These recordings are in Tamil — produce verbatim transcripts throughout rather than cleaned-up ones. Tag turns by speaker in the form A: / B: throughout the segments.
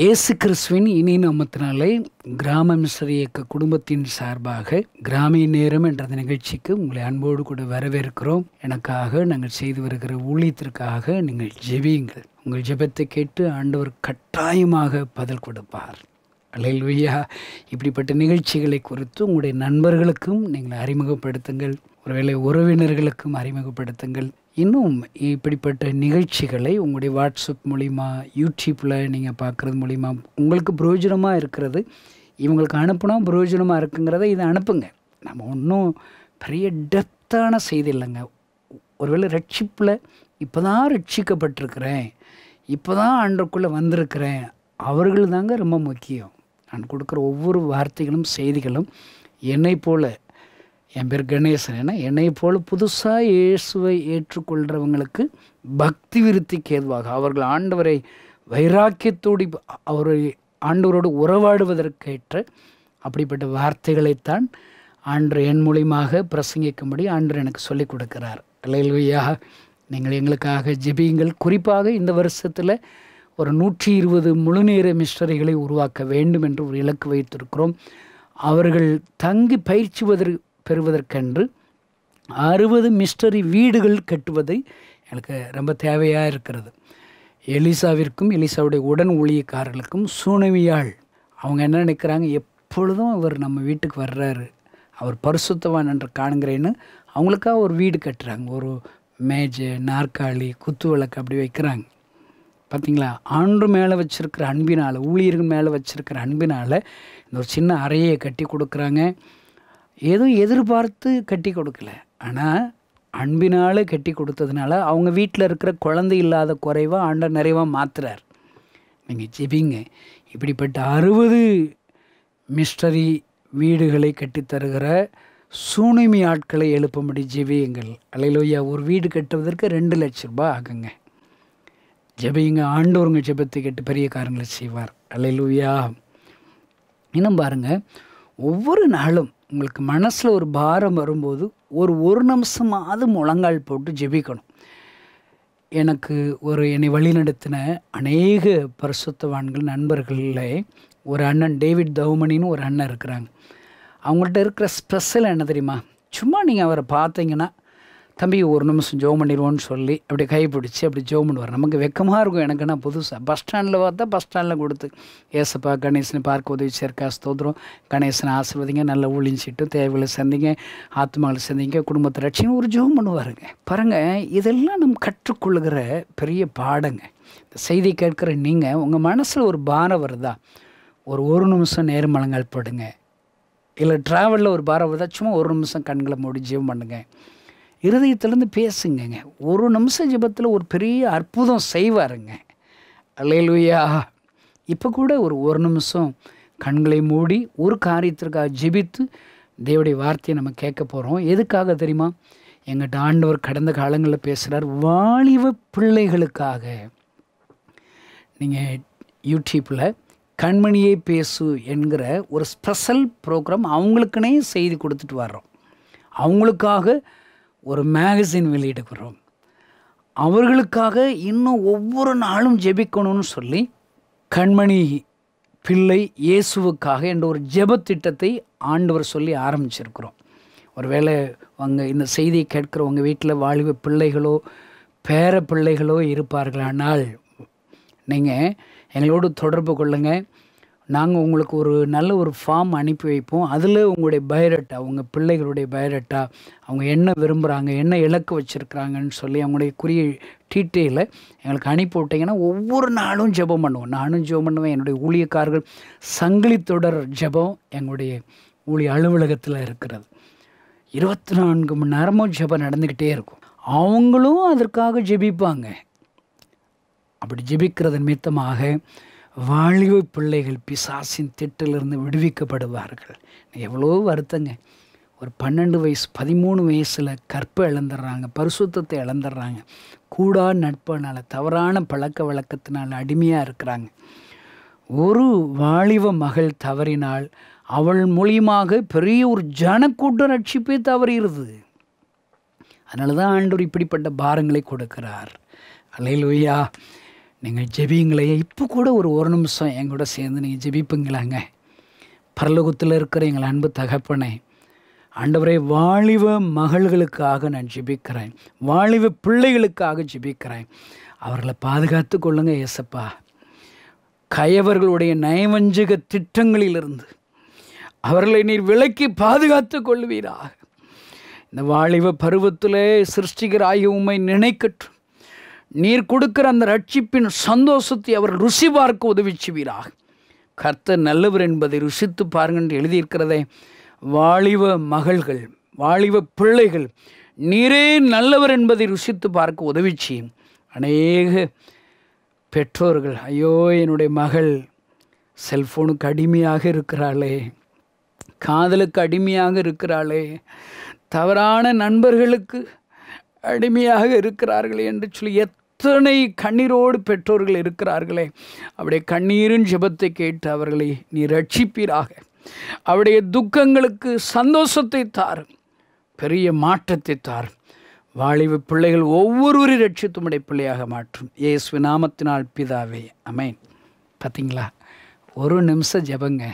A: இயேசு கிறிஸ்துவின் இனி நாமத்தினாலே கிராம மிஷனரி இயக்க குடும்பத்தின் சார்பாக கிராமிய நேரம் என்ற நிகழ்ச்சிக்கு உங்களை அன்போடு கூட வரவேற்கிறோம். எனக்காக நாங்கள் செய்து வருகிற ஊழியத்திற்காக நீங்கள் ஜெபியுங்கள். உங்கள் ஜெபத்தை கேட்டு ஆண்டவர் கட்டாயமாக பதில் கொடுப்பார். அல்லேலூயா. இப்படிப்பட்ட நிகழ்ச்சிகளை குறித்து உங்களுடைய நண்பர்களுக்கும் நீங்கள் அறிமுகப்படுத்துங்கள், ஒருவேளை உறவினர்களுக்கும் அறிமுகப்படுத்துங்கள். இன்னும் இப்படிப்பட்ட நிகழ்ச்சிகளை உங்களுடைய வாட்ஸ்அப் மூலிமா, யூடியூப்பில் நீங்கள் பார்க்குறது மூலிமா உங்களுக்கு பிரயோஜனமாக இருக்கிறது, இவங்களுக்கு அனுப்புனா பிரயோஜனமாக இருக்குங்கிறத இதை அனுப்புங்க. நம்ம ஒன்றும் பெரிய டெப்த்தான செய்தி இல்லைங்க. ஒருவேளை ரட்சிப்பில் இப்போ தான் ரட்சிக்கப்பட்டிருக்கிறேன், இப்போ தான் ஆண்டவருக்குள்ளே வந்திருக்கிறேன், அவர்கள் தாங்க ரொம்ப முக்கியம். நான் கொடுக்குற ஒவ்வொரு வார்த்தைகளும் செய்திகளும் என்னை போல், என் பேர் கணேசன், ஏன்னா என்னை போல் புதுசாக இயேசுவை ஏற்றுக்கொள்கிறவங்களுக்கு பக்தி விருத்திக்கு ஏதுவாக அவர்கள் ஆண்டவரை வைராக்கியத்தோடு அவரை ஆண்டவரோடு உறவாடுவதற்கேற்ற அப்படிப்பட்ட வார்த்தைகளைத்தான் ஆண்டு என் மூலியமாக பிரசங்கிக்கும்படி ஆண்டு எனக்கு சொல்லிக் கொடுக்கிறார். அல்லேலூயா. நீங்கள் எங்களுக்காக ஜெபியுங்கள். குறிப்பாக இந்த வருஷத்தில் ஒரு நூற்றி இருபது முழுநேர மிஷனரிகளை உருவாக்க வேண்டும் என்று ஒரு இலக்கு வைத்திருக்கிறோம். அவர்கள் தங்கி பயிற்சி பெறுவதற்கென்று அறுபது மிஷனரி வீடுகள் கட்டுவது எனக்கு ரொம்ப தேவையாக இருக்கிறது. எலிசாவிற்கும் எலிசாவுடைய உடன் ஊழியக்காரர்களுக்கும் சூனவியாள் அவங்க என்ன நினைக்கிறாங்க, எப்பொழுதும் அவர் நம்ம வீட்டுக்கு வர்றாரு, அவர் பரிசுத்தவான் என்று காணுங்கிறேன்னு அவங்களுக்காக ஒரு வீடு கட்டுறாங்க. ஒரு மேஜை, நாற்காலி, குத்து விளக்கு அப்படி வைக்கிறாங்க. பார்த்திங்களா? ஆண்டு மேலே வச்சுருக்கிற அன்பினால், ஊழியர்கள் மேலே வச்சுருக்கிற அன்பினால் இந்த ஒரு சின்ன அறையை கட்டி கொடுக்குறாங்க. ஏதோ எதிர்பார்த்து கட்டி கொடுக்கல, ஆனால் அன்பினால் கட்டி கொடுத்ததுனால அவங்க வீட்டில் இருக்கிற குழந்தை இல்லாத குறைவாக ஆண்டவர் நிறைவாக மாற்றுறார். நீங்கள் ஜெபிங்க. இப்படிப்பட்ட அறுபது மிஷனரி வீடுகளை கட்டித்தருகிற சூனிமி ஆட்களை எழுப்பும்படி ஜெபியுங்கள். அல்லேலூயா. ஒரு வீடு கட்டுவதற்கு ரெண்டு லட்சம் ரூபாய் ஆகுங்க. ஜெபியுங்க. ஆண்டவருங்க ஜெபத்தை கேட்டு பெரிய காரியங்களை செய்வார். அல்லேலூயா. இன்னும் பாருங்கள், ஒவ்வொரு நாளும் உங்களுக்கு மனசில் ஒரு பாரம் வரும்போது ஒரு ஒரு நிமிஷமாவது முழங்கால் போட்டு ஜெபிக்கணும். எனக்கு ஒரு என்னை வழிநடத்தின அநேக பரிசுத்தவான்கள் நண்பர்களில் ஒரு அண்ணன் டேவிட் தௌமணின்னு ஒரு அண்ணன் இருக்கிறாங்க. அவங்கள்ட்ட இருக்கிற ஸ்பெஷல் என்ன தெரியுமா? சும்மா நீங்கள் அவரை பார்த்தீங்கன்னா, தம்பி ஒரு நிமிஷம் ஜோம் பண்ணிடுவோன்னு சொல்லி அப்படி கைப்பிடிச்சி அப்படி ஜோம் பண்ணுவார். நமக்கு வெக்கமாக இருக்கும். எனக்குன்னா புதுசாக பஸ் ஸ்டாண்டில் பார்த்தா பஸ் ஸ்டாண்டில் கொடுத்து, ஏசப்பா கணேசனை பார்க்க உதவி சேர்க்கா ஸ்தோத்திரம், கணேசனை ஆசிர்வதிங்க, நல்ல ஊழிச்சிட்டு தேவைகளை சந்திங்க, ஆத்மாவை சந்திங்க, குடும்பத்தை ரட்சின்னு ஒரு ஜோம் பண்ணுவாருங்க. பாருங்கள், இதெல்லாம் நம்ம கற்றுக்கொள்ளுகிற பெரிய பாடங்க. இந்த செய்தி கேட்குற நீங்கள் உங்கள் மனசில் ஒரு பாரம் வருதா, ஒரு ஒரு நிமிஷம் நேரம் மலங்கால் போடுங்க. இல்லை ட்ராவலில் ஒரு பாரம் வருதா, சும்மா ஒரு நிமிஷம் கண்களை மூடி ஜெபம் பண்ணுங்க. இருதயத்திலேருந்து பேசுங்கங்க. ஒரு நிமிஷம் ஜெபத்தில் ஒரு பெரிய அற்புதம் செய்வாருங்க. அல்லேலூயா. இப்போ கூட ஒரு ஒரு நிமிஷம் கண்களை மூடி ஒரு காரியத்திற்காக ஜெபித்து தேவனுடைய வார்த்தையை நம்ம கேட்க போகிறோம். எதுக்காக தெரியுமா? எங்கிட்ட ஆண்டவர் கடந்த காலங்களில் பேசுகிறார், வாலிப பிள்ளைகளுக்காக. நீங்கள் யூடியூப்பில் கண்மணியே பேசு என்கிற ஒரு ஸ்பெஷல் ப்ரோக்ராம் அவங்களுக்குனே செய்தி கொடுத்துட்டு வர்றோம். அவங்களுக்காக ஒரு மேகசின் வெளியிடுகிறோம். அவர்களுக்காக இன்னும் ஒவ்வொரு நாளும் ஜெபிக்கணும்னு சொல்லி கண்மணி பிள்ளை இயேசுவுக்காக என்ற ஒரு ஜெப திட்டத்தை ஆண்டவர் சொல்லி ஆரம்பிச்சிருக்கிறோம். ஒருவேளை அவங்க இந்த செய்தியை கேட்குறவங்க வீட்டில் வாலிப பிள்ளைகளோ பேர பிள்ளைகளோ இருப்பார்களானால் நீங்கள் எங்களோடு தொடர்பு கொள்ளுங்கள். நாங்கள் உங்களுக்கு ஒரு நல்ல ஒரு ஃபார்ம் அனுப்பி வைப்போம். அதில் உங்களுடைய பயோடேட்டா, உங்கள் பிள்ளைகளுடைய பயோடேட்டா, அவங்க என்ன விரும்புகிறாங்க, என்ன இலக்கு வச்சுருக்குறாங்கன்னு சொல்லி அவங்களுடைய குறிய டீட்டெயிலை எங்களுக்கு அனுப்பி விட்டிங்கன்னா ஒவ்வொரு நாளும் ஜெபம் பண்ணுவோம். நானும் ஜெபம் பண்ணுவேன். என்னுடைய ஊழியக்காரர்கள் சங்கிலி தொடர் ஜெபம் எங்களுடைய ஊழிய அலுவலகத்தில் இருக்கிறது. இருபத்தி நான்கு மணி நேரமும் ஜெபம் நடந்துக்கிட்டே இருக்கும். அவங்களும் அதற்காக ஜெபிப்பாங்க. அப்படி ஜெபிக்கிறது நிமித்தமாக வாலிப பிள்ளைகள் பிசாசின் திட்டிலிருந்து விடுவிக்கப்படுவார்கள். எவ்வளோ வருத்தங்க. ஒரு பன்னெண்டு வயசு பதிமூணு வயசில் கற்பை இழந்துடுறாங்க, பரிசுத்தத்தை இழந்துடுறாங்க, கூடா நட்பனால், தவறான பழக்க வழக்கத்தினால் அடிமையாக இருக்கிறாங்க. ஒரு வாலிப மகள் தவறினால் அவள் மூலியமாக பெரிய ஒரு ஜனக்கூட்ட ரட்சிப்பே தவறிடுது. அதனால தான் ஆண்டவர் இப்படிப்பட்ட பாரங்களை கொடுக்கிறார். அல்லேலூயா. நீங்கள் ஜெபிங்களே. இப்போ கூட ஒரு ஒரு நிமிஷம் என் கூட சேர்ந்து நீங்கள் ஜெபிப்பீங்களாங்க? பரலோகத்தில் இருக்கிற எங்கள் அன்பு தகப்பனே, ஆண்டவரே, வாலிப மகள்களுக்காக நான் ஜெபிக்கிறேன், வாலிப பிள்ளைகளுக்காக ஜெபிக்கிறேன். அவர்களை பாதுகாத்து கொள்ளுங்க ஏசப்பா. கயவர்களுடைய நயவஞ்சக திட்டங்களிலிருந்து அவர்களை நீர் விலக்கி பாதுகாத்து கொள்வீராக. இந்த வாலிப பருவத்திலே சிருஷ்டிகராகிய உம்மை நினைக்கட்டும். நீர் கொடுக்கிற அந்த ரட்சிப்பின் சந்தோஷத்தை அவர் ருசி பார்க்க உதவி செய்வீராக. கர்த்தர் நல்லவர் என்பதை ருசித்து பாருங்கள் என்று எழுதியிருக்கிறதே. வாலிப மகள்கள், வாலிப பிள்ளைகள், நீரே நல்லவர் என்பதை ருசித்து பார்க்க உதவி செய்யும். அநேக பெற்றோர்கள், ஐயோ என்னுடைய மகள் செல்ஃபோனுக்கு அடிமையாக இருக்கிறாளே, காதலுக்கு அடிமையாக இருக்கிறாளே, தவறான நண்பர்களுக்கு அடிமையாக இருக்கிறார்களே என்று சொல்லி எத்தனை கண்ணீரோடு பெற்றோர்கள் இருக்கிறார்களே. அவருடைய கண்ணீரின் ஜெபத்தை கேட்டு அவர்களை நீ ரட்சிப்பீராக. அவருடைய துக்கங்களுக்கு சந்தோஷத்தை தாரும், பெரிய மாற்றத்தை தாரும். வாலிப பிள்ளைகள் ஒவ்வொருவரையும் ரட்சித்துமுடைய பிள்ளையாக மாற்றும். இயேசு நாமத்தினால் பிதாவே, ஆமென். பார்த்தீங்களா, ஒரு நிமிஷம் ஜெபங்க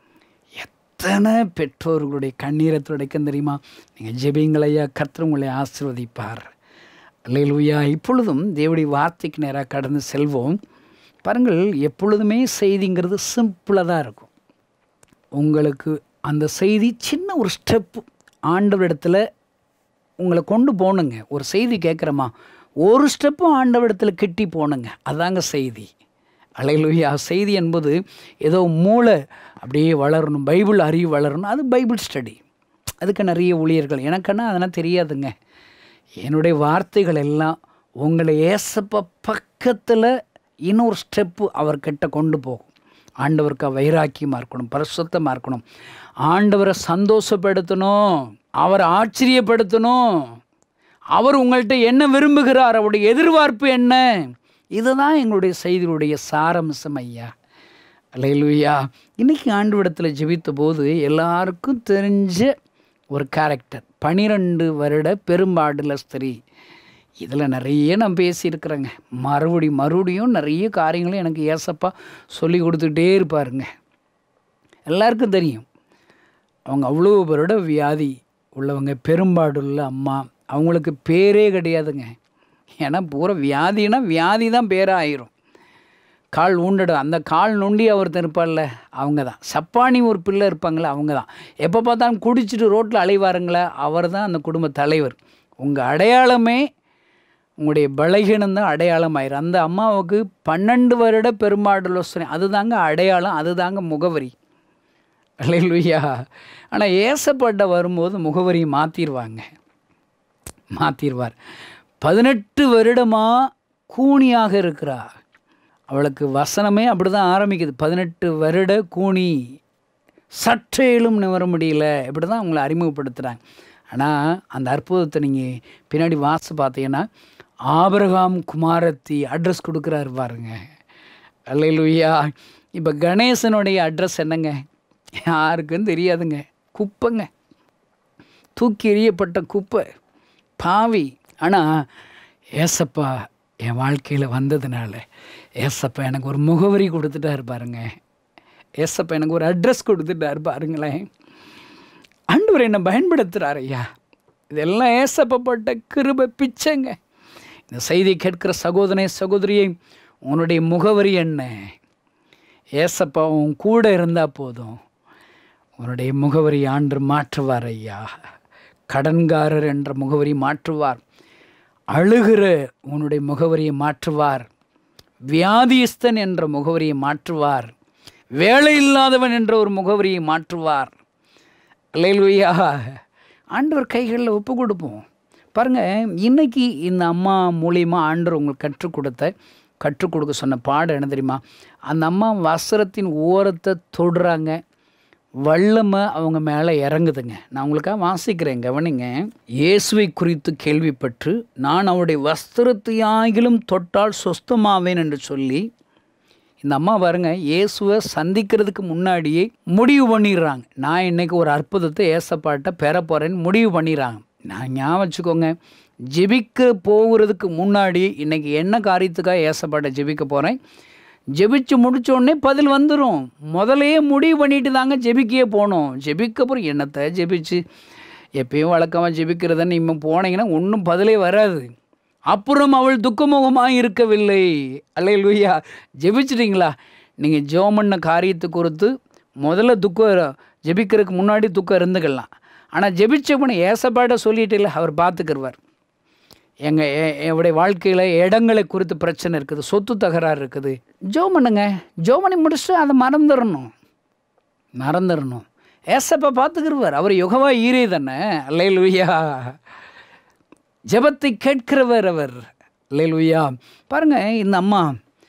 A: எத்தனை பெற்றோர்களுடைய கண்ணீரை துடைக்க தெரியுமா? நீங்கள் ஜெபிங்களையா, கர்த்தர் உங்களை ஆசீர்வதிப்பார். அல்லேலூயா. இப்பொழுதும் தேவனுடைய வார்த்தைக்கு நேராக கடந்து செல்வோம். பாருங்கள், எப்பொழுதுமே செய்திங்கிறது சிம்பிளாக தான் இருக்கும். உங்களுக்கு அந்த செய்தி சின்ன ஒரு ஸ்டெப்பு ஆண்டவரிடத்தில் உங்களை கொண்டு போகணுங்க. ஒரு செய்தி கேட்குறோமா, ஒரு ஸ்டெப்பும் ஆண்டவரிடத்தில் கிட்டி போகணுங்க. அதாங்க செய்தி. அல்லேலூயா. செய்தி என்பது ஏதோ மூளை அப்படியே வளரணும், பைபிள் அறிவு வளரணும், அது பைபிள் ஸ்டடி. அதுக்கு நிறைய ஊழியர்கள், எனக்குன்னா அதெல்லாம் தெரியாதுங்க. என்னுடைய வார்த்தைகள் எல்லாம் உங்களை ஏசப்ப பக்கத்தில் இன்னொரு ஸ்டெப்பு அவர்கிட்ட கொண்டு போகும். ஆண்டவருக்கு வைராக்கியமாக இருக்கணும், பரிசுத்தமாக இருக்கணும், ஆண்டவரை சந்தோஷப்படுத்தணும், அவரை ஆச்சரியப்படுத்தணும். அவர் உங்கள்கிட்ட என்ன விரும்புகிறார், அவருடைய எதிர்பார்ப்பு என்ன, இதுதான் எங்களுடைய செய்தியுடைய சாரம்சம் ஐயா. அல்லேலூயா. இன்றைக்கி ஆண்டவரிடத்தில் ஜெபித்த போது எல்லாருக்கும் தெரிஞ்ச ஒரு கேரக்டர், பனிரெண்டு வருட பெரும்பாடுல ஸ்திரீ. இதில் நிறைய நான் பேசியிருக்கிறேங்க. மறுபடி மறுபடியும் நிறைய காரியங்களும் எனக்கு ஏசப்பா சொல்லி கொடுத்துக்கிட்டே இருப்பாருங்க. எல்லாருக்கும் தெரியும், அவங்க அவ்வளோ வருட வியாதி உள்ளவங்க, பெரும்பாடுள்ள அம்மா. அவங்களுக்கு பேரே கிடையாதுங்க. ஏன்னா பூரா வியாதினா வியாதி தான் பேராக ஆயிரும். கால் ஊண்டடும், அந்த கால் நொண்டி ஒருத்தர் இருப்பார்ல, அவங்க தான். சப்பானி ஒரு பிள்ளை இருப்பாங்களே, அவங்க தான். எப்போ பார்த்தாலும் குடிச்சிட்டு ரோட்டில் அலைவாருங்களே, அவர் தான் அந்த குடும்ப தலைவர். உங்கள் அடையாளமே உங்களுடைய பலகீனம் தான் அடையாளம் ஆயிரும். அந்த அம்மாவுக்கு பன்னெண்டு வருட பெரும்பாடுலோசனை, அதுதாங்க அடையாளம், அதுதாங்க முகவரி. அல்லேலூயா. ஆனால் ஏசப்பட்ட வரும்போது முகவரியை மாற்றிடுவாங்க, மாற்றிடுவார். பதினெட்டு வருடமாக கூனியாக இருக்கிறா. அவளுக்கு வசனமே அப்படி தான் ஆரம்பிக்குது. பதினெட்டு வருட கூனி, சற்றேலும் நிவர முடியல, இப்படி தான் அவங்களை அறிமுகப்படுத்துகிறாங்க. ஆனால் அந்த அற்புதத்தை நீங்கள் பின்னாடி வாசி பார்த்தீங்கன்னா, ஆபிரகாம் குமாரத்தி அட்ரஸ் கொடுக்குறாரு பாருங்க. அல்லேலூயா. இப்போ கணேசனுடைய அட்ரஸ் என்னங்க? யாருக்குன்னு தெரியாதுங்க. குப்பைங்க, தூக்கி எறியப்பட்ட குப்பை, பாவி. ஆனால் ஏசப்பா என் வாழ்க்கையில் வந்ததுனால ஏசப்பா எனக்கு ஒரு முகவரி கொடுத்துட்டாரு பாருங்க. ஏசப்பா எனக்கு ஒரு அட்ரஸ் கொடுத்துட்டாரு பாருங்களேன். ஆண்டவர் என்னை பயன்படுத்துகிறார் ஐயா. இதெல்லாம் ஏசப்பப்பட்ட கிருபை பிச்சைங்க. இந்த செய்தி கேட்கிற சகோதரனே சகோதரியை, உன்னுடைய முகவரி என்ன? ஏசப்பா உன் கூட இருந்தால் போதும். உன்னுடைய முகவரி ஆண்டு மாற்றுவார் ஐயா. கடன்காரர் என்ற முகவரி மாற்றுவார். அழுகிற உன்னுடைய முகவரியை மாற்றுவார். வியாதிஸ்தன் என்ற முகவரியை மாற்றுவார். வேலை இல்லாதவன் என்ற ஒரு முகவரியை மாற்றுவார். அல்லேலூயா. ஆண்டவர் கைகளில் ஒப்பு கொடுப்போம். பாருங்கள், இன்றைக்கி இந்த அம்மா மூலியமாக ஆண்டவர் உங்களுக்கு கற்றுக் கொடுத்த கற்றுக் கொடுக்க சொன்ன பாடம் என்ன தெரியுமா? அந்த அம்மா வஸ்திரத்தின் ஓரத்தை தொடுறாங்க, வல்லமை அவங்க மேலே இறங்குதுங்க. நான் உங்களுக்காக வாசிக்கிறேன், கவனிங்க. இயேசுவை குறித்து கேள்விப்பட்டு நான் அவருடைய வஸ்திரத்தையாகிலும் தொட்டால் சொஸ்தமாவேன் என்று சொல்லி, இந்த அம்மா பாருங்க, இயேசுவை சந்திக்கிறதுக்கு முன்னாடியே முடிவு பண்ணிடுறாங்க. நான் இன்றைக்கி ஒரு அற்புதத்தை ஏசப்பாட்ட பெற போகிறேன்னு முடிவு பண்ணிடுறாங்க. நான் ஞாபகம் வச்சுக்கோங்க, ஜெபிக்க போகிறதுக்கு முன்னாடி இன்றைக்கி என்ன காரியத்துக்காக ஏசப்பாட்ட ஜெபிக்க போகிறேன், ஜெபிச்சு முடித்தோடனே பதில் வந்துடும். முதலையே முடிவு பண்ணிட்டு தாங்க ஜெபிக்கையே போகணும். ஜெபிக்க அப்புறம் என்னத்தை ஜெபிச்சு எப்பயும் வழக்கமாக ஜெபிக்கிறதுன்னு இப்போ போனீங்கன்னா ஒன்றும் பதிலே வராது. அப்புறம் அவள் துக்கமுகமாக இருக்கவில்லை. அல்லேலூயா. ஜெபிச்சிட்டிங்களா? நீங்கள் ஜெபம் பண்ண காரியத்தை குறித்து முதல்ல துக்கம் ஜெபிக்கிறதுக்கு முன்னாடி துக்கம் இருந்துக்கலாம். ஆனால் ஜெபிச்ச பண்ண ஏசப்பாட்ட சொல்லிட்டு இல்லை, அவர் பார்த்துக்கிடுவார். எங்கள் என்னுடைய வாழ்க்கையில் இடங்களை குறித்து பிரச்சனை இருக்குது, சொத்து தகராறு இருக்குது, ஜெபம் பண்ணுங்க. ஜெபம் பண்ணி முடிச்சுட்டு அதை மறந்துடணும் மறந்துடணும் ஏசப்பா பார்த்துக்கிடுவார். அவர் யுகவா ஈரே தானே. அல்லேலூயா. ஜெபத்தை கேட்கிறவர் அவர். அல்லேலூயா. பாருங்கள், இந்த அம்மா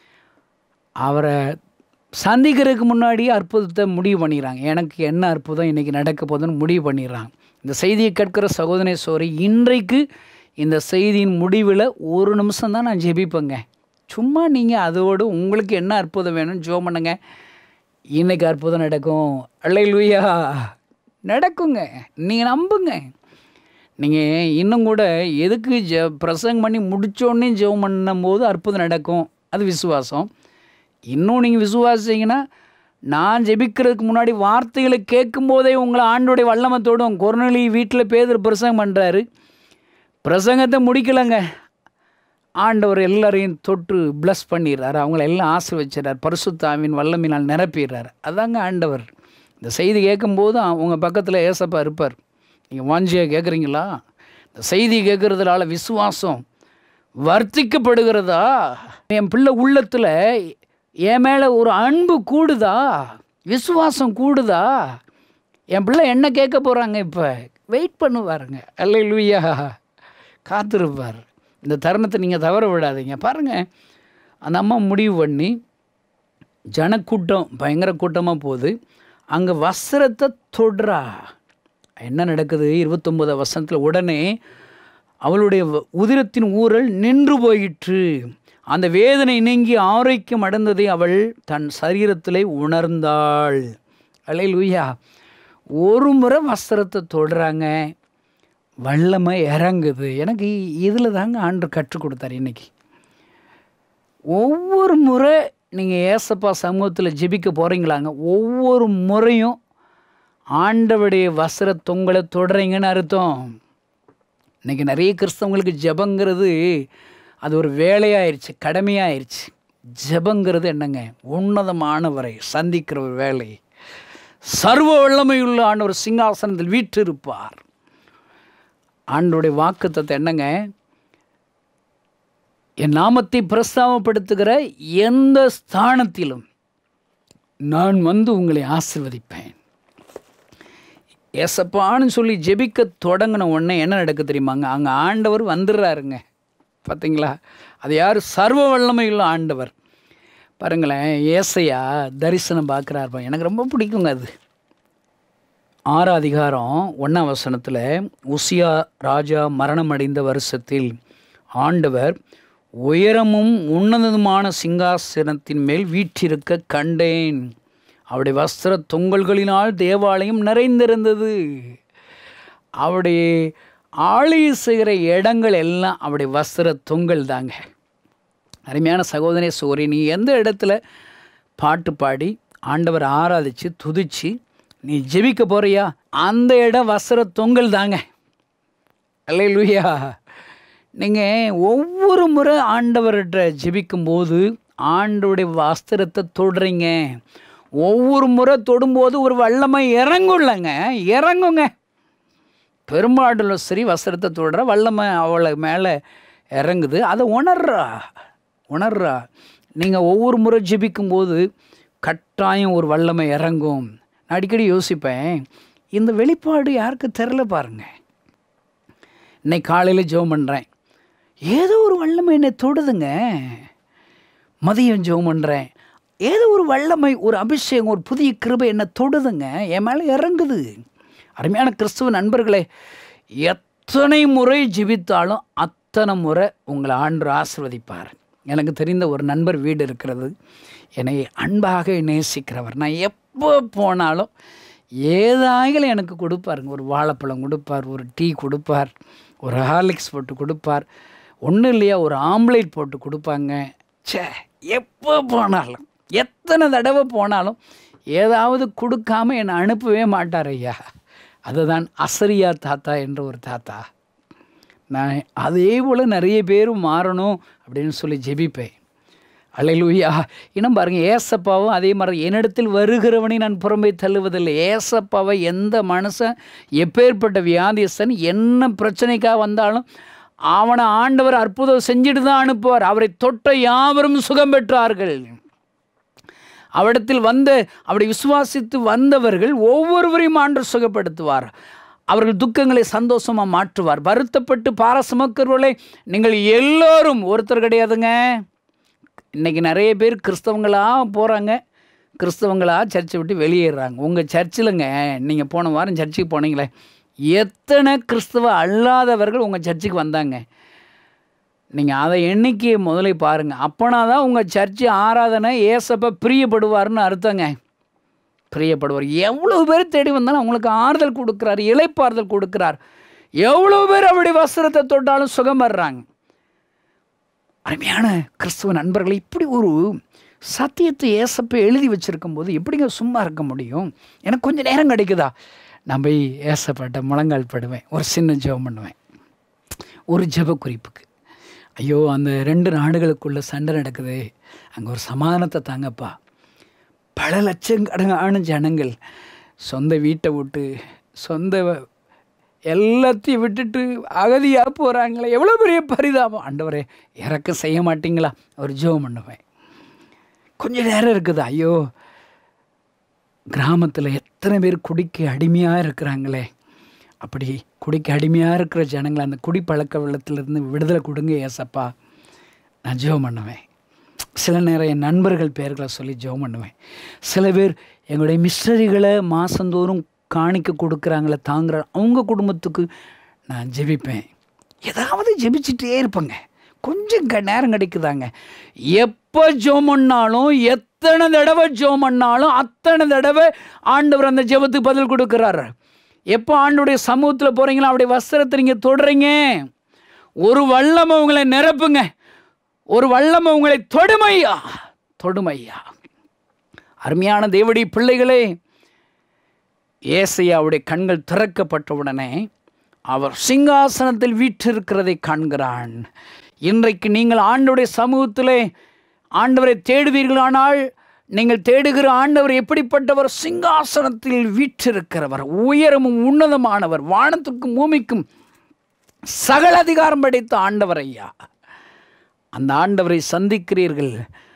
A: அவரை சந்திக்கிறதுக்கு முன்னாடி அற்புதத்தை முடிவு பண்ணிடுறாங்க. எனக்கு என்ன அற்புதம் இன்றைக்கி நடக்க போகுதுன்னு முடிவு பண்ணிடுறாங்க. இந்த செய்தியை கேட்கிற சகோதரனே சோரி, இன்றைக்கு இந்த செய்தியின் முடிவில் ஒரு நிமிஷம் தான் நான் ஜெபிப்பேங்க. சும்மா நீங்கள் அதோடு உங்களுக்கு என்ன அற்புதம் வேணும்னு ஜெபம் பண்ணுங்க. இன்றைக்கி அற்புதம் நடக்கும். அல்லேலூயா. நடக்குங்க, நீங்கள் நம்புங்க. நீங்கள் இன்னும் கூட எதுக்கு ஜ பிரசங்கம் பண்ணி முடித்தோடனே ஜெபம் பண்ணும் போது அற்புதம் நடக்கும், அது விசுவாசம். இன்னும் நீங்கள் விசுவாசிங்கன்னா, நான் ஜெபிக்கிறதுக்கு முன்னாடி வார்த்தைகளை கேட்கும்போதே உங்களை ஆண்டோடைய வல்லமத்தோடும். கொர்நேலி வீட்டில் பேதுரு பிரசங்கம் பண்ணுறாரு, பிரசங்கத்தை முடிக்கலைங்க, ஆண்டவர் எல்லாரையும் தொட்டு ப்ளஸ் பண்ணிடுறாரு, அவங்கள எல்லாம் ஆசீர்வதிச்சிடுறார், பரிசுத்த ஆவியின் வல்லமையினால் நிரப்பிடுறார். அதாங்க ஆண்டவர். இந்த செய்தி கேட்கும்போது உங்கள் பக்கத்தில் ஏசப்பா இருப்பார். நீங்கள் வாஞ்சியாக கேட்குறீங்களா? இந்த செய்தி கேட்குறதுனால விசுவாசம் வர்த்திக்கப்படுகிறதா? என் பிள்ளை உள்ளத்தில் என் மேலே ஒரு அன்பு கூடுதா? விசுவாசம் கூடுதா? என் பிள்ளை என்ன கேட்க போகிறாங்க? இப்போ வெயிட் பண்ணுவாருங்க. அல்லேலூயா. காத்திருப்பார். இந்த தருணத்தை நீங்கள் தவற விடாதீங்க. பாருங்கள், அந்த அம்மா முடிவு பண்ணி, ஜனக்கூட்டம் பயங்கர கூட்டமாக போகுது, அங்கே வஸ்திரத்தை தொடுறா. என்ன நடக்குது? இருபத்தொம்போது வசனத்தில், உடனே அவளுடைய உதிரத்தின் ஊரல் நின்று போயிற்று, அந்த வேதனை நீங்கி ஆரோக்கியம் அடைந்ததை அவள் தன் சரீரத்திலே உணர்ந்தாள். அல்லேலூயா. ஒரு முறை வஸ்திரத்தை தொடுறாங்க, வல்லமை இறங்குது. எனக்கு இதில் தாங்க ஆண்டவர் கற்றுக் கொடுத்தார். இன்றைக்கி ஒவ்வொரு முறை நீங்கள் ஏசப்பா சமூகத்தில் ஜெபிக்க போகிறீங்களாங்க, ஒவ்வொரு முறையும் ஆண்டவருடைய வஸ்திர தொங்கலை தொடுறீங்கன்னு அர்த்தம். இன்றைக்கி நிறைய கிறிஸ்தவங்களுக்கு ஜெபங்கிறது அது ஒரு வேலையாயிருச்சு, கடமையாயிருச்சு. ஜெபங்கிறது என்னங்க? உன்னதமானவரை சந்திக்கிற ஒரு வேலை. சர்வ வல்லமையுள்ள ஆண்டவர் சிங்காசனத்தில் வீற்றிருப்பார். ஆண்டவருடைய வாக்குத்தத்தம் என்னங்க? என் நாமத்தை பிரஸ்தாபப்படுத்துகிற எந்த ஸ்தானத்திலும் நான் வந்து உங்களை ஆசீர்வதிப்பேன். ஏசப்பான்னு சொல்லி ஜெபிக்க தொடங்கின உடனே என்ன நடக்க தெரியுமாங்க? அங்கே ஆண்டவர் வந்துடுறாருங்க. பார்த்தீங்களா? அது யார்? சர்வ வல்லமையுள்ள ஆண்டவர். பாருங்களேன், ஏசையா தரிசனம் பார்க்குறாருப்பா. எனக்கு ரொம்ப பிடிக்குங்க அது. ஆறாம் அதிகாரம் ஒன்றாம் வசனத்தில், உசியா ராஜா மரணம் அடைந்த வருஷத்தில் ஆண்டவர் உயரமும் உன்னதமான சிங்காசனத்தின் மேல் வீற்றிருக்க கண்டேன். அவருடைய வஸ்திர தொங்கல்களினால் தேவாலயம் நிறைந்திருந்தது. அவருடைய ஆளுகை செய்கிற இடங்கள் எல்லாம் அவருடைய வஸ்திர தொங்கல் தாங்க. அருமையான சகோதரனே சோரி, நீ எந்த இடத்துல பாட்டு பாடி ஆண்டவர் ஆராதித்து துதிச்சு நீ ஜெபிக்க போறியா, அந்த இடம் வஸ்திர தொங்கல் தாங்க. அல்லேலூயா. நீங்கள் ஒவ்வொரு முறை ஆண்டவர்கிட்ட ஜெபிக்கும்போது ஆண்டவருடைய வஸ்திரத்தை தொடுறீங்க. ஒவ்வொரு முறை தொடும்போது ஒரு வல்லமை இறங்குள்ளங்க, இறங்குங்க. பெரும்பாலும் சரி வஸ்திரத்தை தொடுற வல்லமை அவளை மேலே இறங்குது. அதை உணர்றா உணர்றா நீங்கள் ஒவ்வொரு முறை ஜெபிக்கும்போது கட்டாயம் ஒரு வல்லமை இறங்கும். நான் அடிக்கடி யோசிப்பேன், இந்த வெளிப்பாடு யாருக்கு தெரில பாருங்க. இன்னைக்கு காலையில் ஜெபம் பண்ணுறேன், ஏதோ ஒரு வல்லமை என்னை தொடுதுங்க. மதியம் ஜெபம் பண்ணுறேன், ஏதோ ஒரு வல்லமை, ஒரு அபிஷேகம், ஒரு புதிய கிருபை என்னை தொடுதுங்க, என் மேலே இறங்குது. அருமையான கிறிஸ்துவ நண்பர்களே, எத்தனை முறை ஜெபித்தாலும் அத்தனை முறை உங்களை ஆண்டவர் ஆசீர்வதிப்பார். எனக்கு தெரிந்த ஒரு நண்பர் வீடு இருக்கிறது, என்னை அன்பாக நேசிக்கிறவர். நான் எப்போ போனாலும் ஏதாயிலும் எனக்கு கொடுப்பாருங்க. ஒரு வாழைப்பழம் கொடுப்பார், ஒரு டீ கொடுப்பார், ஒரு ஹார்லிக்ஸ் போட்டு கொடுப்பார், ஒன்றும் இல்லையா ஒரு ஆம்லேட் போட்டு கொடுப்பாங்க. சே, எப்போ போனாலும் எத்தனை தடவை போனாலும் ஏதாவது கொடுக்காம என்னை அனுப்பவே மாட்டார் ஐயா. அதுதான் அசரியா தாத்தா என்ற ஒரு தாத்தா. நான் அதே போல் நிறைய பேரும் மாறணும் அப்படின்னு சொல்லி ஜெபிப்பேன். அல்லேலூயா. இன்னும் பாருங்கள், ஏசப்பாவும் அதே மாதிரி என்னிடத்தில் வருகிறவனை நான் புறம்பே தள்ளுவதில்லை. ஏசப்பாவை எந்த மனுஷன் எப்பேற்பட்ட வியாதியஸ்தன் என்ன பிரச்சனைக்காக வந்தாலும் அவனை ஆண்டவர் அற்புதம் செஞ்சுட்டு தான் அனுப்புவார். அவரை தொட்ட யாவரும் சுகம் பெற்றார்கள். அவரிடத்தில் வந்த அவரை விசுவாசித்து வந்தவர்கள் ஒவ்வொருவரையும் ஆண்டவர் சுகப்படுத்துவார். அவர்கள் துக்கங்களை சந்தோஷமாக மாற்றுவார். வருத்தப்பட்டு பார சுமக்கிறவர்களை நீங்கள் எல்லோரும் ஒருத்தர் கிடையாதுங்க. இன்றைக்கி நிறைய பேர் கிறிஸ்தவங்களாக போகிறாங்க, கிறிஸ்தவங்களாக சர்ச்சை விட்டு வெளியேறாங்க. உங்கள் சர்ச்சில்ங்க, நீங்கள் போன வாரம் சர்ச்சுக்கு போனீங்களே, எத்தனை கிறிஸ்தவ அல்லாதவர்கள் உங்கள் சர்ச்சுக்கு வந்தாங்க. நீங்கள் அதை எண்ணிக்கையை முதலே பாருங்கள். அப்போனா தான் உங்கள் சர்ச்சு ஆராதனை ஏசப்பா பிரியப்படுவார்னு அர்த்தங்க. பிரியப்படுவார். எவ்வளோ பேர் தேடி வந்தாலும் அவங்களுக்கு ஆறுதல் கொடுக்குறார், இளைப்பாறுதல் கொடுக்குறார். எவ்வளோ பேர் அவருடைய வஸ்திரத்தை தொட்டாலும் சுகம் வர்றாங்க. அருமையான கிறிஸ்துவ நண்பர்களை, இப்படி ஒரு சத்தியத்தை ஏசப்பை எழுதி வச்சுருக்கும் போது எப்படிங்க சும்மா இருக்க முடியும்? எனக்கு கொஞ்சம் நேரம் கிடைக்குதா, நான் போய் ஏசப்பட்ட முழங்கால் படுவேன், ஒரு சின்ன ஜெபம் பண்ணுவேன். ஒரு ஜெப குறிப்புக்கு, ஐயோ அந்த ரெண்டு நாடுகளுக்குள்ள சண்டை நடக்குது, அங்கே ஒரு சமாதானத்தை தாங்கப்பா. பல லட்சக்கணக்கான ஜனங்கள் சொந்த வீட்டை விட்டு சொந்த எல்லாத்தையும் விட்டுட்டு அகதியாக போகிறாங்களே, எவ்வளோ பெரிய பரிதாபம். ஆண்டவரே இறக்கம் செய்ய மாட்டிங்களா? ஒரு ஜெபம் பண்ணுவேன். கொஞ்சம் நேரம் இருக்குது, ஐயோ கிராமத்தில் எத்தனை பேர் குடிக்கு அடிமையாக இருக்கிறாங்களே, அப்படி குடிக்கு அடிமையாக இருக்கிற ஜனங்களை அந்த குடி பழக்க வெள்ளத்திலிருந்து விடுதலை கொடுங்க ஏசப்பா. நான் ஜெபம் பண்ணுவேன். சில நேரம் என் நண்பர்கள் பெயர்களை சொல்லி ஜெபம் பண்ணுவேன். சில பேர் எங்களுடைய மிஷனரிகளை மாதந்தோறும் காணிக்க கொடுக்குறாங்களே, தாங்குற அவங்க குடும்பத்துக்கு நான் ஜெபிப்பேன். ஏதாவது ஜெபிச்சுட்டே இருப்பேங்க. கொஞ்சம் க நேரம் கிடைக்குதாங்க. எப்போ ஜெபம் பண்ணாலும், எத்தனை தடவை ஜெபம் பண்ணாலும் அத்தனை தடவை ஆண்டவர் அந்த ஜெபத்துக்கு பதில் கொடுக்குறாரு. எப்போ ஆண்டவருடைய சமூகத்தில் போகிறீங்களோ அவருடைய வஸ்திரத்தை நீங்கள் தொடுறீங்க, ஒரு வல்லமை உங்களை நிரப்புங்க, ஒரு வல்லமை உங்களை தொடுமையா தொடுமையா. அருமையான தேவனுடைய பிள்ளைகளே, ஏசையாவுடைய கண்கள் திறக்கப்பட்ட உடனே அவர் சிங்காசனத்தில் வீற்றிருக்கிறதை காண்கிறான். இன்றைக்கு நீங்கள் ஆண்டவருடைய சமூகத்திலே ஆண்டவரை தேடுவீர்களானால், நீங்கள் தேடுகிற ஆண்டவர் எப்படிப்பட்டவர்? சிங்காசனத்தில் வீற்றிருக்கிறவர், உயரமும் உன்னதமானவர், வானத்துக்கும் பூமிக்கும் சகல அதிகாரம் படைத்த ஆண்டவர் ஐயா. அந்த ஆண்டவரை சந்திக்கிறீர்கள்.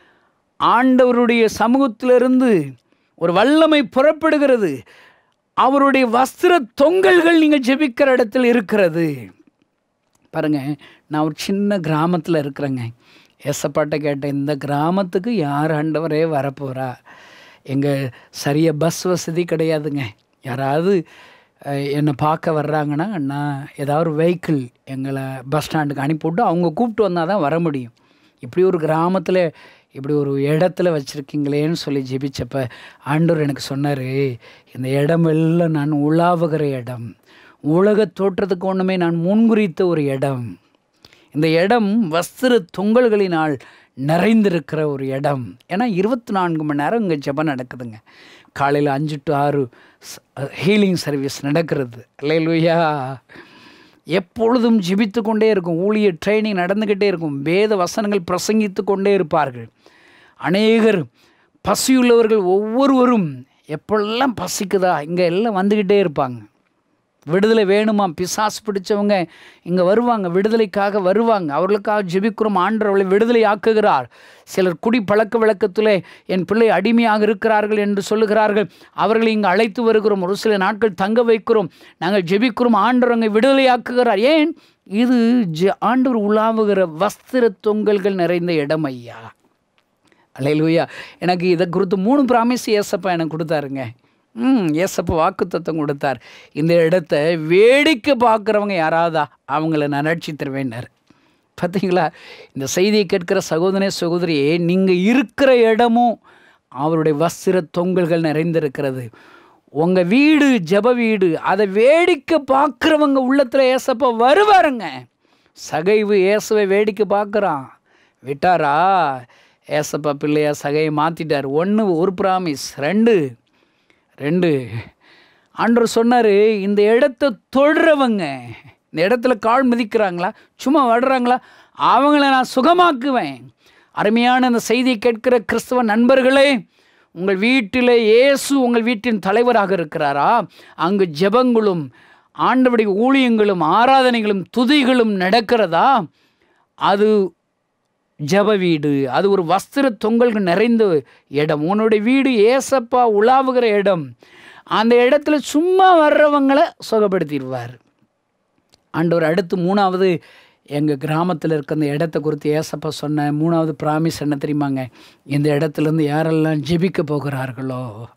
A: ஆண்டவருடைய சமூகத்திலிருந்து ஒரு வல்லமை புறப்படுகிறது. அவருடைய வஸ்திர தொங்கல்கள் நீங்கள் ஜெபிக்கிற இடத்தில் இருக்கிறது. பாருங்கள், நான் ஒரு சின்ன கிராமத்தில் இருக்கிறேங்க. ஏசப்பாட்ட கேட்டேன், இந்த கிராமத்துக்கு யார் ஆண்டவரே வரப்போகிறா? எங்கள் சரியாக பஸ் வசதி கிடையாதுங்க. யாராவது என்னை பார்க்க வர்றாங்கன்னா நான் ஏதாவது ஒரு வெஹிக்கிள் எங்களை பஸ் ஸ்டாண்டுக்கு அனுப்பிவிட்டு அவங்க கூப்பிட்டு வந்தால் தான் வர முடியும். இப்படி ஒரு கிராமத்தில் இப்படி ஒரு இடத்துல வச்சுருக்கீங்களேன்னு சொல்லி ஜெபிச்சப்போ ஆண்டவர் எனக்கு சொன்னார், இந்த இடம் எல்லாம் நான் உலாவுகிற இடம், உலக தோற்றத்துக்கு ஒன்றுமே நான் முன்குறித்த ஒரு இடம். இந்த இடம் வஸ்திர தொங்கல்களினால் நிறைந்திருக்கிற ஒரு இடம். ஏன்னா இருபத்தி நான்கு மணி நேரம் இங்கே ஜெபம் நடக்குதுங்க. காலையில் அஞ்சு டு ஆறு ஹீலிங் சர்வீஸ் நடக்கிறது. அல்லேலூயா. எப்பொழுதும் ஜெபித்து கொண்டே இருக்கும். ஊழிய ட்ரைனிங் நடந்துக்கிட்டே இருக்கும். வேத வசனங்கள் பிரசங்கித்து கொண்டே இருப்பார்கள். அநேகர் பசியுள்ளவர்கள் ஒவ்வொருவரும் எப்பெல்லாம் பசிக்குதா இங்கே எல்லாம் வந்துக்கிட்டே இருப்பாங்க. விடுதலை வேணுமா, பிசாசு பிடிச்சவங்க இங்கே வருவாங்க, விடுதலைக்காக வருவாங்க. அவர்களுக்காக ஜெபிக்கிறோம். ஆண்டவர் அவளை விடுதலை ஆக்குகிறார். சிலர் குடி பழக்க வழக்கத்தில் என் பிள்ளை அடிமையாக இருக்கிறார்கள் என்று சொல்லுகிறார்கள். அவர்களை இங்கே அழைத்து வருகிறோம். ஒரு சில நாட்கள் தங்க வைக்கிறோம். நாங்கள் ஜெபிக்கிறோம். ஆண்டவர் அங்கே விடுதலை ஆக்குகிறார். ஏன்? இது ஜ ஆண்டவர் உலாவுகிற வஸ்திர தொங்கல்கள் நிறைந்த இடம் ஐயா. அல்லேலூயா. எனக்கு இதை குறித்து மூணு பிராமிஸ் ஏசப்பா எனக்கு கொடுத்தாருங்க. ம் ஏசப்பா வாக்கு தத்துவம் கொடுத்தார். இந்த இடத்த வேடிக்கை பார்க்குறவங்க யாராவதா அவங்கள நான் ரட்சி தருவேன்னார். பார்த்தீங்களா? இந்த செய்தியை கேட்கிற சகோதரனே சகோதரியே, நீங்கள் இருக்கிற இடமும் அவருடைய வஸ்திர தொங்கல்கள் நிறைந்திருக்கிறது. உங்க வீடு ஜெப வீடு, அதை வேடிக்கை பார்க்குறவங்க உள்ளத்தில் ஏசப்பா வருவாருங்க. சகைவு இயேசுவை வேடிக்கை பார்க்குறான், விட்டாரா? ஏசப்பா பிள்ளையா சகையை மாற்றிட்டார். ஒன்று ஒரு ப்ராமிஸ், ரெண்டு ரெண்டு ஆண்டவர் சொன்னார், இந்த இடத்த தொடுறவங்க, இந்த இடத்துல கால் மிதிக்கிறாங்களா, சும்மா வடுறாங்களா, அவங்கள நான் சுகமாக்குவேன். அருமையான அந்த செய்தியை கேட்கிற கிறிஸ்தவ நண்பர்களே, உங்கள் வீட்டில் இயேசு உங்கள் வீட்டின் தலைவராக இருக்கிறாரா? அங்கு ஜெபங்களும் ஆண்டவருடைய ஊழியங்களும் ஆராதனைகளும் துதிகளும் நடக்கிறதா? அது ஜெப வீடு, அது ஒரு வஸ்திர தொங்கல்கள் நிறைந்த இடம். உன்னுடைய வீடு ஏசப்பா உலாவுகிற இடம். அந்த இடத்துல சும்மா வர்றவங்களை சுகப்படுத்திடுவார் ஆண்டவர். அடுத்து மூணாவது, எங்கள் கிராமத்தில் இருக்க அந்த இடத்த குறித்து ஏசப்பா சொன்ன மூணாவது ப்ராமிஸ் என்ன தெரியுமாங்க? இந்த இடத்துலேருந்து யாரெல்லாம் ஜெபிக்க போகிறார்களோ,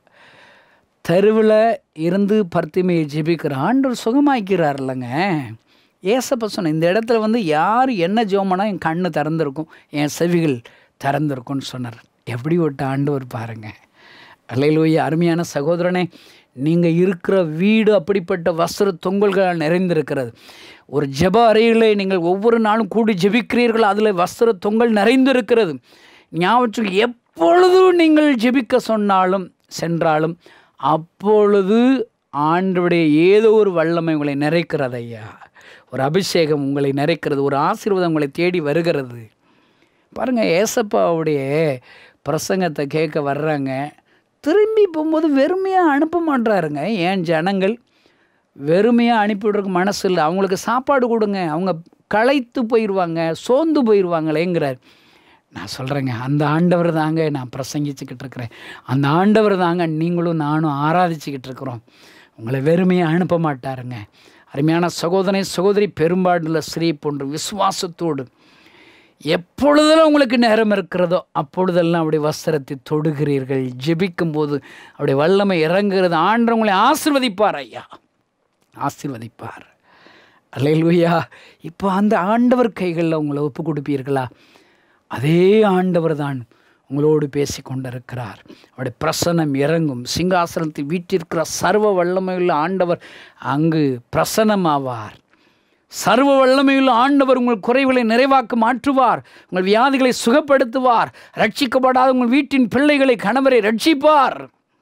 A: தெருவில் இருந்து பர்த்திமையை ஜெபிக்கிற ஆண்டவர் சுகமாக்கிறார் இல்லைங்க. ஏசப்பா சொன்ன இந்த இடத்துல வந்து யார் என்ன ஜோமனா என் கண்ணு திறந்திருக்கும், என் செவிகள் திறந்திருக்கும்னு சொன்னார். எப்படி விட்ட ஆண்டவர் பாருங்க. அல்லேலூயா. அருமையான சகோதரனே, நீங்கள் இருக்கிற வீடு அப்படிப்பட்ட வஸ்திர தொங்கல்களால் நிறைந்திருக்கிறது. ஒரு ஜெப அறையிலே நீங்கள் ஒவ்வொரு நாளும் கூடி ஜெபிக்கிறீர்கள், அதில் வஸ்திர தொங்கல் நிறைந்திருக்கிறது. ஞாபகம், எப்பொழுதும் நீங்கள் ஜெபிக்க சொன்னாலும் சென்றாலும் அப்பொழுது ஆண்டவருடைய ஏதோ ஒரு வல்லமை உங்களை நிறைக்கிறது ஐயா. ஒரு அபிஷேகம் உங்களை நிறைக்கிறது, ஒரு ஆசீர்வாதம் உங்களை தேடி வருகிறது. பாருங்கள், ஏசப்பாவுடைய பிரசங்கத்தை கேட்க வர்றாங்க, திரும்பி போகும்போது வெறுமையாக அனுப்ப மாட்டாருங்க. ஏன் ஜனங்கள் வெறுமையாக அனுப்பிவிட்றதுக்கு மனசு இல்லை, அவங்களுக்கு சாப்பாடு கொடுங்க, அவங்க களைத்து போயிடுவாங்க, சோர்ந்து போயிடுவாங்களேங்கிறார். நான் சொல்கிறேங்க, அந்த ஆண்டவர் தாங்க நான் பிரசங்கிச்சுக்கிட்டு இருக்கிறேன், அந்த ஆண்டவர் தாங்க நீங்களும் நானும் ஆராதிச்சுக்கிட்டு இருக்கிறோம். உங்களை வெறுமையாக அனுப்ப மாட்டாருங்க. அருமையான சகோதரனை சகோதரி, பெரும்பாடுள்ள ஸ்ரீ போன்ற விசுவாசத்தோடு எப்பொழுதெல்லாம் உங்களுக்கு நேரம் இருக்கிறதோ அப்பொழுதெல்லாம் அப்படி வஸ்திரத்தை தொடுகிறீர்கள். ஜெபிக்கும் போது அப்படி வல்லமை இறங்குகிறது. ஆண்டவர் உங்களை ஆசீர்வதிப்பார் ஐயா, ஆசீர்வதிப்பார். அல்லேலூயா. இப்போ அந்த ஆண்டவர் கைகளில் உங்களை ஒப்பு கொடுப்பீர்களா? அதே ஆண்டவர் தான் உங்களோடு பேசி கொண்டிருக்கிறார். அவருடைய பிரசன்னம் இறங்கும். சிங்காசனத்தில் வீட்டிருக்கிற சர்வ வல்லமையுள்ள ஆண்டவர் அங்கு பிரசன்னமாவார். சர்வ வல்லமையுள்ள ஆண்டவர் உங்கள் குறைகளை நிறைவாக்க மாற்றுவார், உங்கள் வியாதிகளை சுகப்படுத்துவார், ரட்சிக்கப்படாத உங்கள் வீட்டின் பிள்ளைகளை கணவரை ரட்சிப்பார்.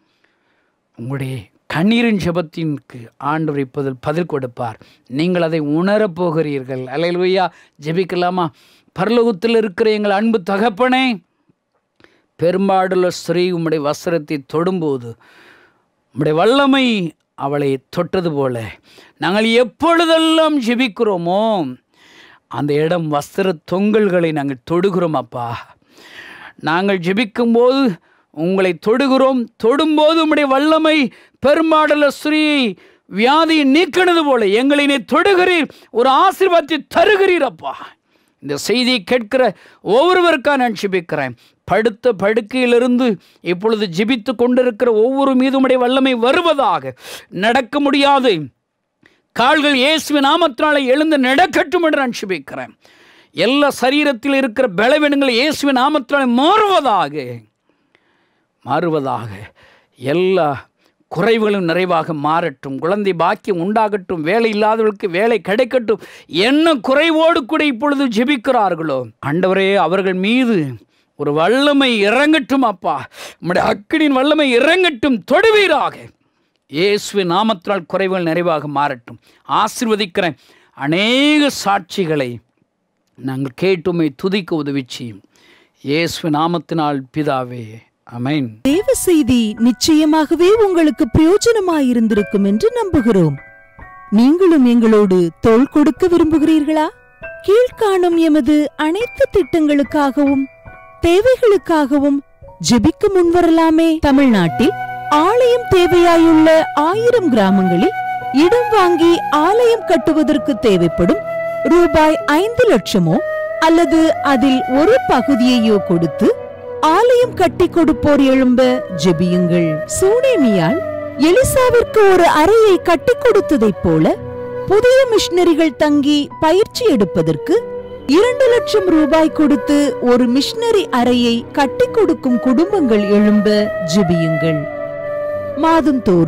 A: உங்களுடைய கண்ணீரின் ஜெபத்திற்கு ஆண்டவர் இப்போது பதில் கொடுப்பார். நீங்கள் அதை உணரப்போகிறீர்கள். அல்லேலூயா. ஜெபிக்கலாமா? பரலோகத்தில் இருக்கிற எங்கள் அன்பு தகப்பனே, பெரும்பாடுள்ள ஸ்ரீ உம்முடைய வஸ்திரத்தை தொடும்போது உம்முடைய வல்லமை அவளை தொட்டது போல நாங்கள் எப்பொழுதெல்லாம் ஜெபிக்கிறோமோ அந்த இடம் வஸ்திர தொங்கல்களை நாங்கள் தொடுகிறோம் அப்பா. நாங்கள் ஜெபிக்கும்போது உங்களை தொடுகிறோம். தொடும்போது உம்முடைய வல்லமை பெரும்பாடுள்ள ஸ்ரீயை வியாதியை நீக்கினது போல எங்களை நீ தொடுகிறீர், ஒரு ஆசீர்வாதத்தை தருகிறீர் அப்பா. இந்த செய்தியை கேட்கிற ஒவ்வொருவருக்காக நான் ஜெபிக்கிறேன். படுத்த படுக்கையிலிருந்து இப்பொழுது ஜெபித்து கொண்டிருக்கிற ஒவ்வொரு மீதுமுடைய வல்லமை வருவதாக. நடக்க முடியாது கால்கள் இயேசுவின் நாமத்தினாலே எழுந்து நடக்கட்டும் என்று நான் ஜெபிக்கிறேன். எல்லா சரீரத்தில் இருக்கிற பலவீனங்கள் இயேசுவின் நாமத்தினாலே மாறுவதாக மாறுவதாக எல்லா குறைவுகளும் நிறைவாக மாறட்டும். குழந்தை பாக்கியம் உண்டாகட்டும். வேலை இல்லாதவர்களுக்கு வேலை கிடைக்கட்டும். என்ன குறைவோடு கூட இப்பொழுது ஜெபிக்கிறார்களோ ஆண்டவரே, அவர்கள் மீது ஒரு வல்லமை இறங்கட்டும் அப்பா. உம்முடைய அக்கினியின் வல்லமை இறங்கட்டும், தொடுவீராக. இயேசுவின் நாமத்தினால் குறைவுகள் நிறைவாக மாறட்டும். ஆசீர்வதிக்கிறேன். அநேக சாட்சிகளை நாங்கள் கேட்டுமை துதிக்க உதவி செய்யும். இயேசுவின் நாமத்தினால் பிதாவே, ஆமென்.
B: தேவ செய்தி நிச்சயமாகவே உங்களுக்கு பிரயோஜனமாயிருந்திருக்கும் என்று நம்புகிறோம். நீங்களும் எங்களோடு தோள் கொடுக்க விரும்புகிறீர்களா? கீழ்காணும் எமது அனைத்து திட்டங்களுக்காகவும் தேவைகளுக்காகவும் ஜெபிக்க முன்வரலாமே. தமிழ்நாட்டில் ஆலயம் தேவையாயுள்ள ஆயிரம் கிராமங்களில் இடம் வாங்கி ஆலயம் கட்டுவதற்கு தேவைப்படும் ரூபாய் ஐந்து லட்சமோ அல்லது அதில் ஒரு பகுதியையோ கொடுத்து ஆலயம் கட்டி கொடுப்போர் எழும்ப ஜெபியுங்கள். சூனேமியால் எலிசாவிற்கு ஒரு அறையை கட்டி கொடுத்ததைப் போல புதிய மிஷனரிகள் தங்கி பயிற்சி எடுப்பதற்கு இரண்டு லட்சம் ரூபாய் கொடுத்து ஒரு மிஷனரி அறையை கட்டி கொடுக்கும் குடும்பங்கள் எழும்ப ஜெபியுங்கள். மாதந்தோறும்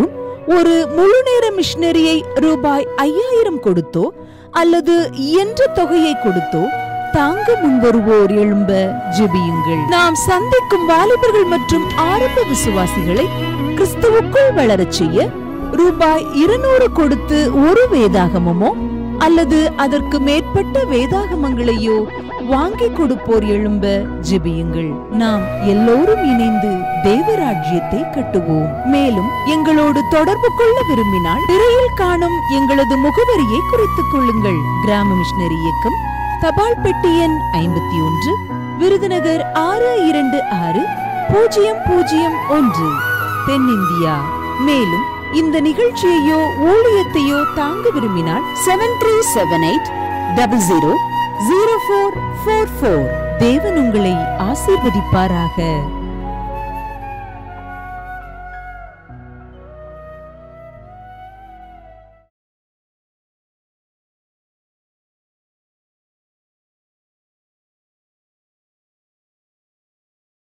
B: ஒரு முழு நேர மிஷனரியை ரூபாய் ஐயாயிரம் கொடுத்தோ அல்லது இயன்ற தொகையை கொடுத்தோ தாங்க முன்வருவோர் எழும்ப ஜெபியுங்கள். நாம் சந்திக்கும் வாலிபர்கள் மற்றும் ஆரம்ப விசுவாசிகளை கிறிஸ்துவுக்குள் வளரச் செய்ய ரூபாய் இருநூறு கொடுத்து ஒரு வேதாகமமோ அல்லது அதற்கு மேற்பட்ட வேதாகமங்களையோ வாங்கி கொடுப்போர் எழும்ப ஜெபியுங்கள். நாம் எல்லோரும் இணைந்து தேவராஜ்யத்தை கட்டுவோம். மேலும் எங்களோடு தொடர்பு கொள்ள விரும்பினால் திரையில் காணும் எங்களது முகவரியை குறித்துக் கொள்ளுங்கள். கிராம மிஷனரி இயக்கம், தபால் பெட்டி எண் ஐம்பத்தி ஒன்று, விருதுநகர் ஆறு இரண்டு ஆறு பூஜ்ஜியம் பூஜ்ஜியம் ஒன்று, தென்னிந்தியா. மேலும் இந்த நிகழ்ச்சியையோ ஊழியத்தையோ தாங்க விரும்பினால் seven three seven eight double zero zero four four four. தேவன் உங்களை ஆசீர்வதிப்பாராக.